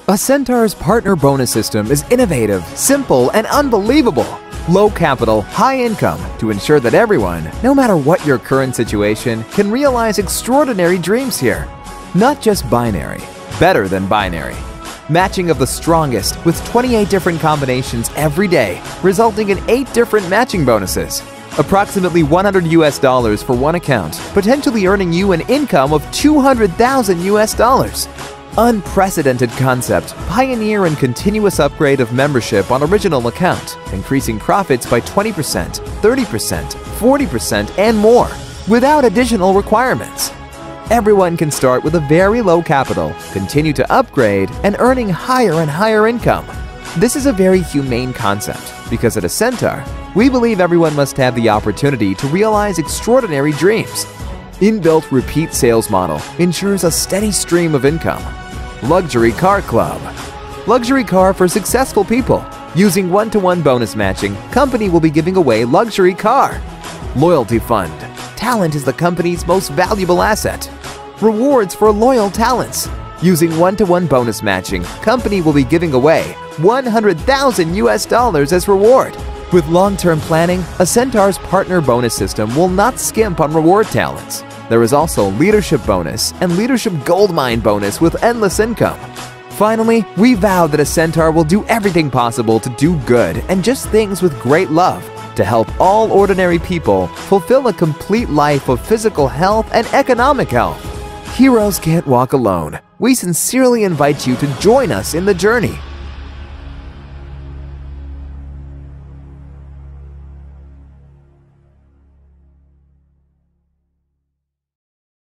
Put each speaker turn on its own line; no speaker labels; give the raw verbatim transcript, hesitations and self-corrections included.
A Centaur's partner bonus system is innovative, simple, and unbelievable. Low capital, high income to ensure that everyone, no matter what your current situation, can realize extraordinary dreams here. Not just binary, better than binary. Matching of the strongest with twenty-eight different combinations every day, resulting in eight different matching bonuses. Approximately one hundred U S dollars for one account, potentially earning you an income of two hundred thousand U S dollars. Unprecedented concept, pioneer and continuous upgrade of membership on original account, increasing profits by twenty percent, thirty percent, forty percent, and more, without additional requirements. Everyone can start with a very low capital, continue to upgrade, and earning higher and higher income. This is a very humane concept, because at a Centaur, we believe everyone must have the opportunity to realize extraordinary dreams. Inbuilt repeat sales model ensures a steady stream of income. Luxury Car Club. Luxury car for successful people. Using one-to-one bonus matching, company will be giving away luxury car. Loyalty Fund. Talent is the company's most valuable asset. Rewards for loyal talents. Using one-to-one bonus matching, company will be giving away one hundred thousand U S dollars as reward. With long-term planning, a Centaur's partner bonus system will not skimp on reward talents. There is also Leadership Bonus and Leadership Goldmine Bonus with endless income. Finally, we vow that a Centaur will do everything possible to do good and just things with great love, to help all ordinary people fulfill a complete life of physical health and economic health. Heroes can't walk alone. We sincerely invite you to join us in the journey.